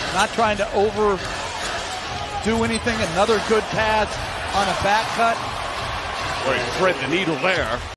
Not trying to overdo anything. Another good pass on a back cut. Thread the needle there.